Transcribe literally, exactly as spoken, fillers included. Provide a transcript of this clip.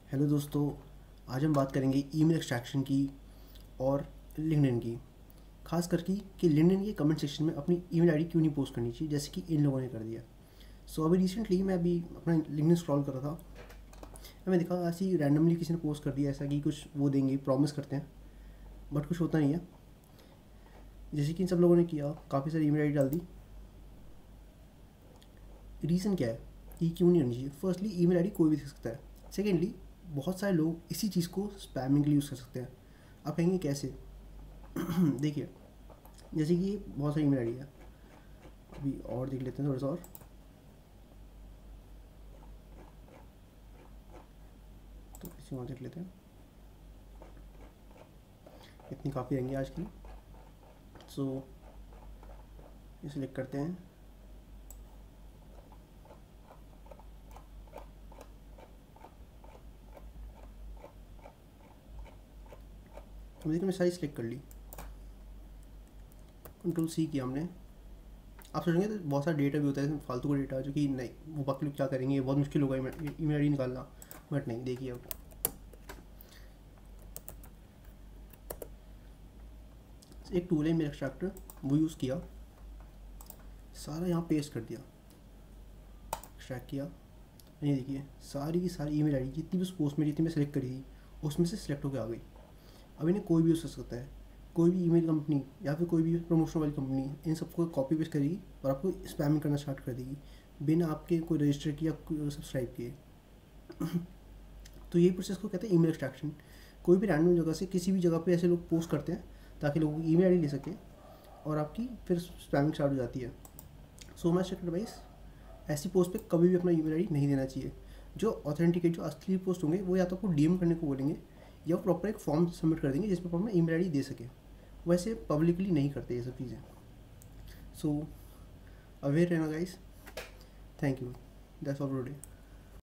Hello दोस्तों, आज हम बात करेंगे ईमेल एक्सट्रैक्शन की और लिंक्डइन की। खास करके कि लिंक्डइन के कमेंट सेक्शन में अपनी ईमेल आईडी क्यों नहीं पोस्ट करनी चाहिए जैसे कि इन लोगों ने कर दिया। सो so, अभी रिसेंटली मैं अभी अपना लिंक्डइन स्क्रॉल कर रहा था, मैंने देखा ऐसे ही रैंडमली किसी ने पोस्ट कर दिया ऐसा कि कुछ वो देंगे, प्रॉमिस करते हैं, बट कुछ होता नहीं है। जैसे कि इन सब लोगों ने किया, काफ़ी सारी ईमेल आईडी डाल दी। रीज़न क्या है कि क्यों नहीं होनी चाहिए? फर्स्टली ईमेल आईडी कोई भी देख सकता है। सेकेंडली बहुत सारे लोग इसी चीज़ को स्पैमिंग के लिए यूज़ कर सकते हैं। आप कहेंगे कैसे? देखिए, जैसे कि बहुत सारी ईमेल आईडी है, अभी और देख लेते हैं थोड़ा सा और। तो किसी और देख लेते हैं, इतनी काफ़ी रहेंगी आज की। सो ये सिलेक्ट करते हैं। तो देखिए मैं सारी सिलेक्ट कर ली, कंट्रोल सी किया हमने। आप सोचेंगे तो बहुत सारा डेटा भी होता है इसमें, फालतू का डेटा जो कि नहीं, वो बाकी लोग क्या करेंगे, बहुत मुश्किल होगा ईमेल आईडी निकालना। बट नहीं, देखिए अब एक टूल है मेल एक्सट्रैक्टर, वो यूज़ किया, सारा यहाँ पेस्ट कर दिया, एक्सट्रैक्ट किया। ये देखिए सारी की सारी ईमेल आईडी जितनी भी उस पोस्ट में जितनी मैं सेलेक्ट करी थी उसमें से सिलेक्ट होकर आ गई। अब इन्हें कोई भी यूज़ कर सकता है, कोई भी ईमेल कंपनी या फिर कोई भी प्रमोशन वाली कंपनी इन सबको कॉपी पेस्ट करेगी और आपको स्पैमिंग करना स्टार्ट कर देगी बिना आपके कोई रजिस्टर किया सब्सक्राइब किए। तो यही प्रोसेस को कहते हैं ईमेल एक्सट्रैक्शन। कोई भी रैंडम जगह से किसी भी जगह पे ऐसे लोग पोस्ट करते हैं ताकि लोगों की ईमेल आईडी ले सकें और आपकी फिर स्पैमिंग स्टार्ट हो जाती है। सो माई स्ट्रिक्ट एडवाइस, ऐसी पोस्ट पे कभी भी अपना ईमेल आईडी नहीं देना चाहिए। जो ऑथेंटिकेट जो असली पोस्ट होंगे वो या तो आपको डीएम करने को बोलेंगे या प्रॉपर एक फॉर्म सबमिट कर देंगे जिसमें अपना ईमेल आईडी दे सके। वैसे पब्लिकली नहीं करते ये सब चीज़ें। सो अवेयर रहना guys. Thank you, that's all for today.